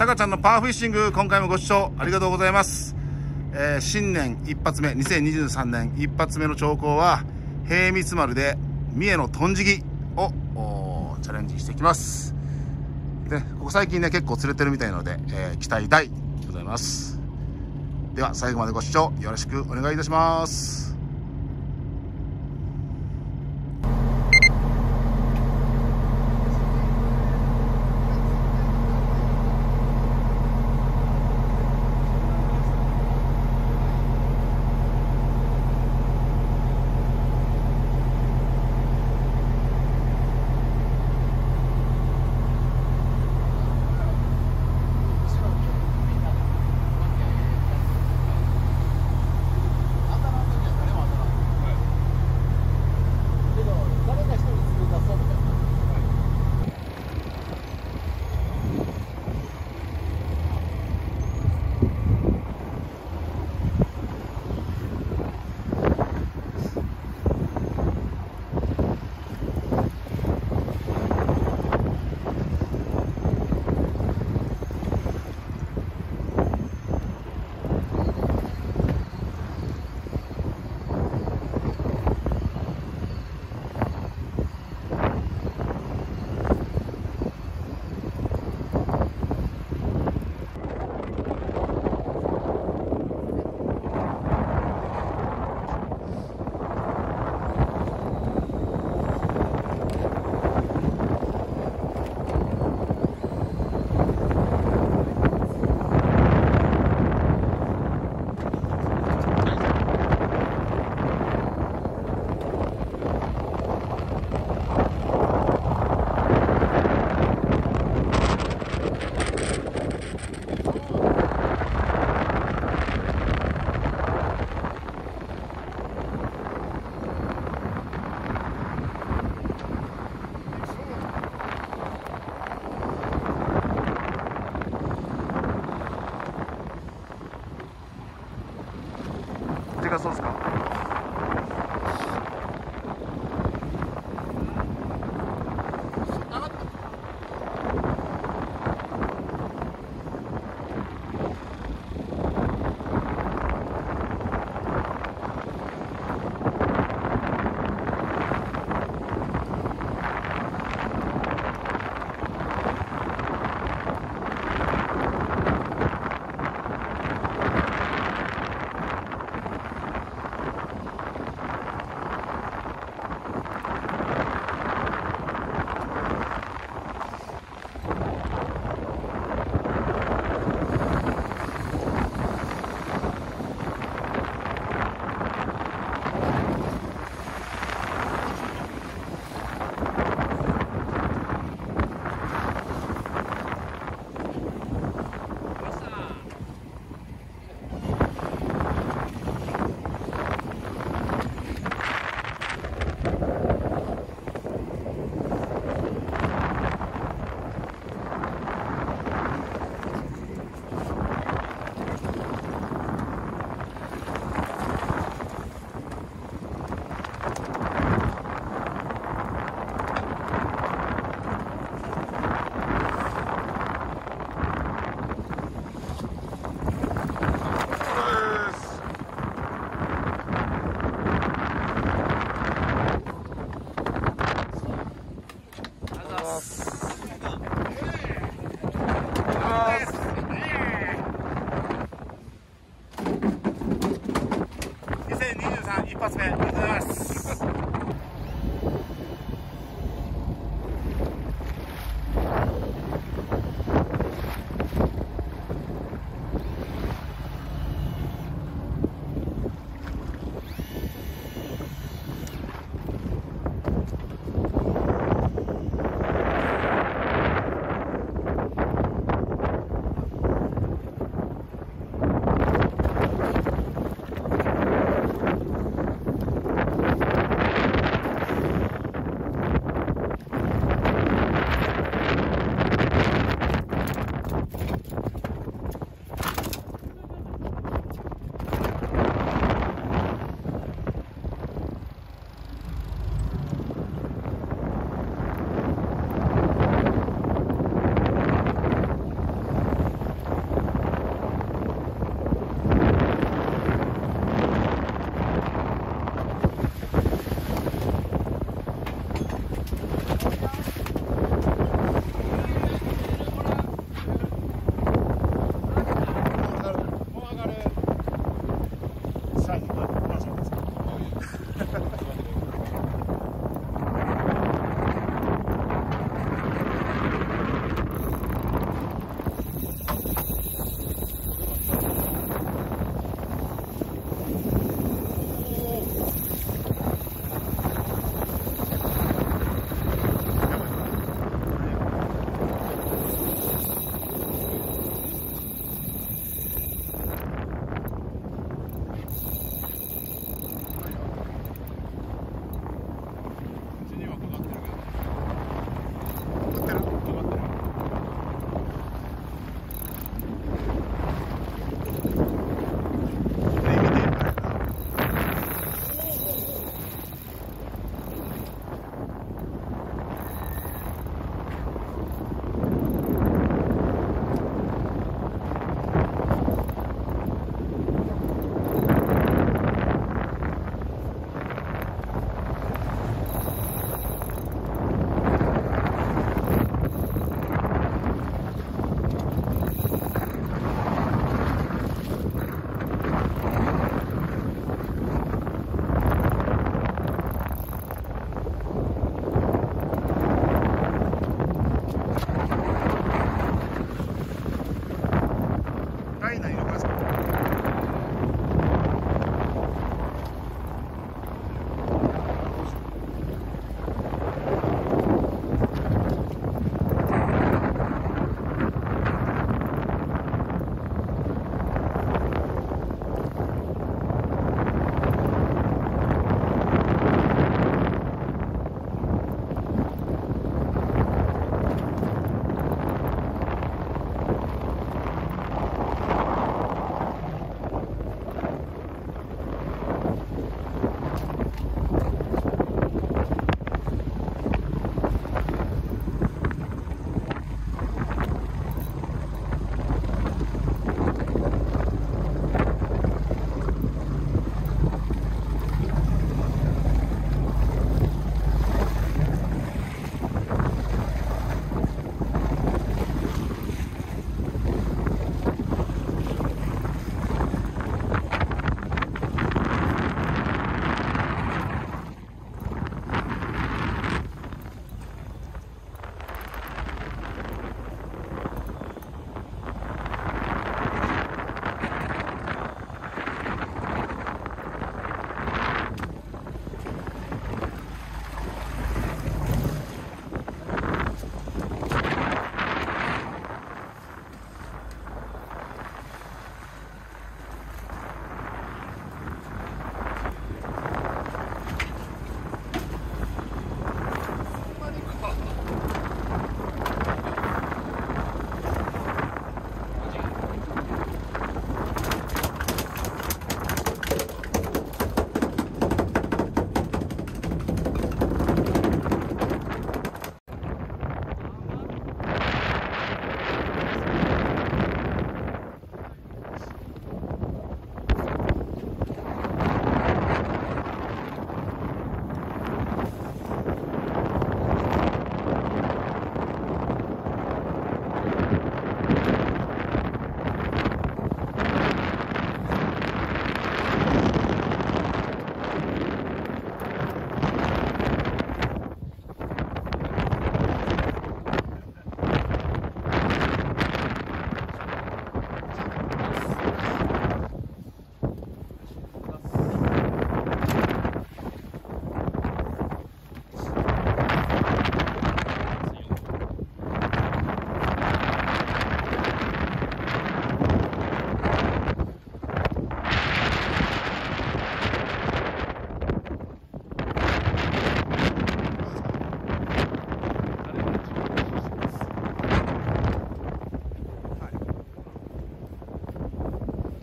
タカちゃんのパワーフィッシング、今回もご視聴ありがとうございます。新年一発目、2023年一発目の兆候は、へいみつ丸で三重のトンジギをチャレンジしていきます。で、ここ最近ね、結構釣れてるみたいなので、期待大でございます。では、最後までご視聴よろしくお願いいたします。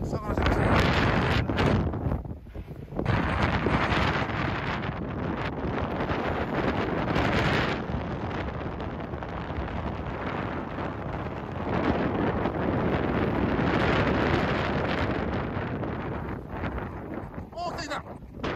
魚してますね。おー、来た来た。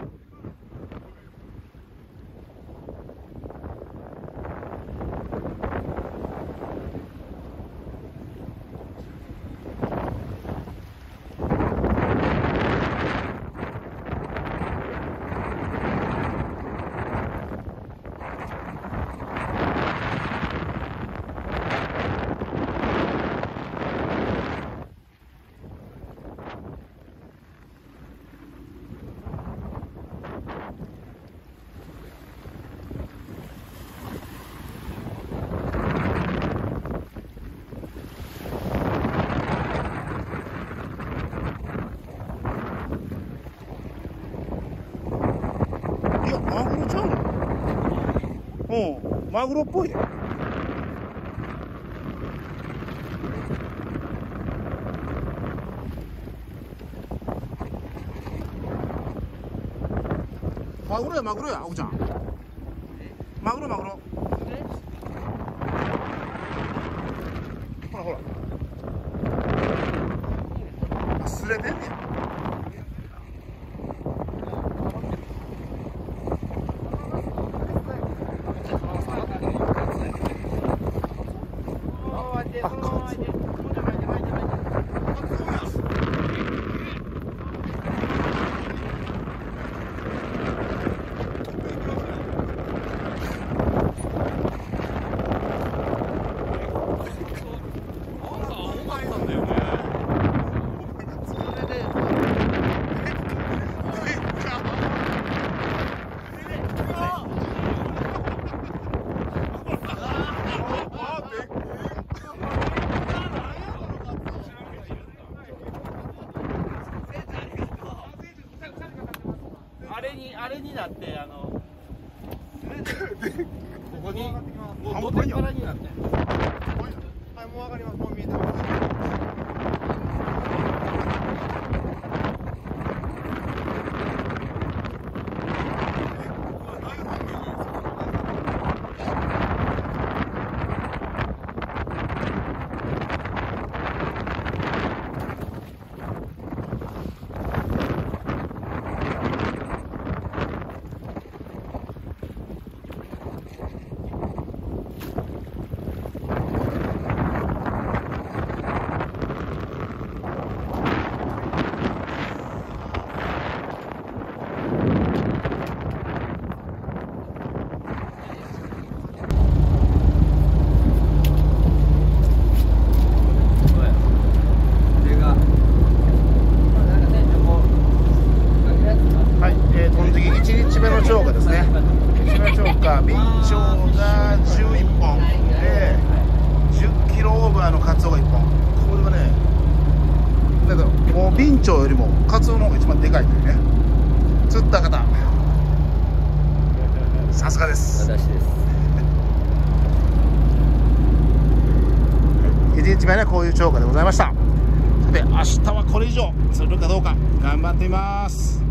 マグロちゃうの？うん、マグロっぽいで。マグロや、マグロや、奥ちゃん。マグロ、マグロ。ほらほら。あ、すれてんねん。あ、カツオ。 あれになってここに半土手端にからになって。 はい、もう上がります。もう見えてます。 超過ですね。1日超過、ビンチョウが11本で10キロオーバーのカツオが1本。これはね、だからもうビンチョウよりもカツオの方が一番でかいというね。釣った方、さすがです。 私です。 1日目ね、こういう超過でございました。さて、明日はこれ以上釣れるかどうか頑張ってみます。